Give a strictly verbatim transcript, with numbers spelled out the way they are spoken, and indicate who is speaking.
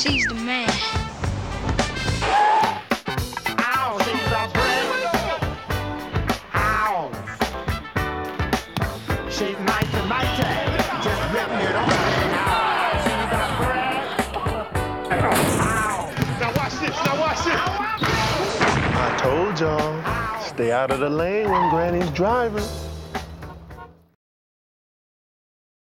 Speaker 1: She's the man.
Speaker 2: Ow, she's the bread. Ow. She's mighty, mighty. Just ripping it on. Ow, she's the bread. Ow.
Speaker 3: Now watch this, now watch this. I told y'all, stay out of the lane when Granny's driving.